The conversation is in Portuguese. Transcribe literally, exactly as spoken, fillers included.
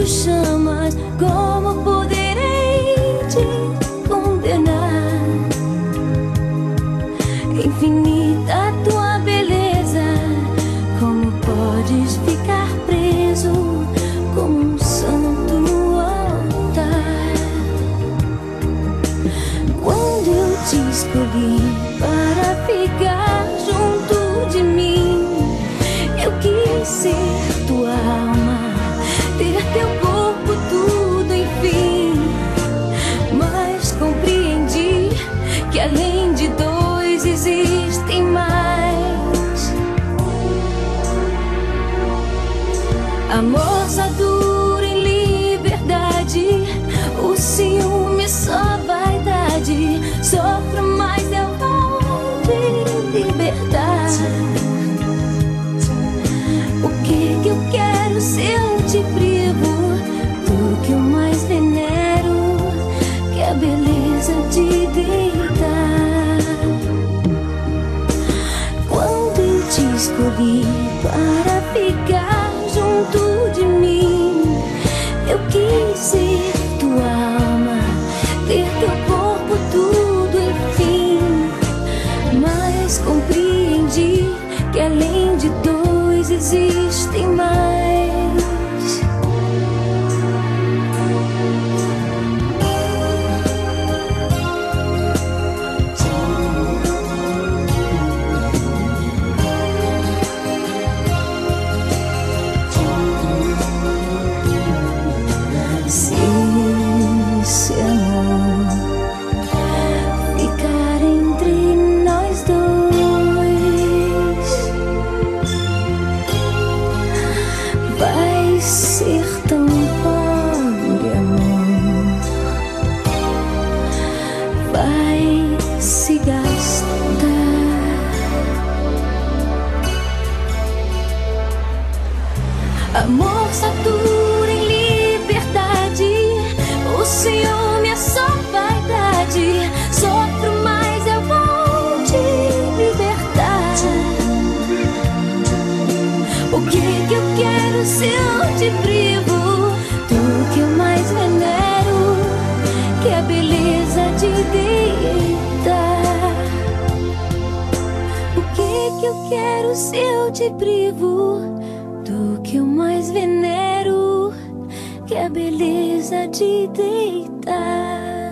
tu chamas, como poderei te condenar? Infinita tua beleza, como podes ficar preso como um santo altar? Quando eu te escolhi para ficar junto de mim, eu quis ser tua alma, ter teu corpo, tudo, enfim. Mas compreendi que além de dois existem mais. Amor só dura em liberdade, o ciúme é só vaidade. Sofro, mas eu vou te libertar. O que que eu quero se eu te privo do que eu mais venero, que é a beleza de deitar? Quando eu te escolhi para ficar junto de mim, eu quis ser tua alma, ter teu corpo, tudo, enfim. Mas compreendi que além de dois existem mais. Se esse amor ficar entre nós dois, vai ser tão pobre, amor, vai se gastar. Amor só dura em liberdade, o ciúme é só vaidade. Sofro, mas eu vou te libertar. O que que eu quero se eu te privo do que eu mais venero, que é a beleza de deitar? O que que eu quero se eu te privo do que eu mais venero, que é a beleza de deitar?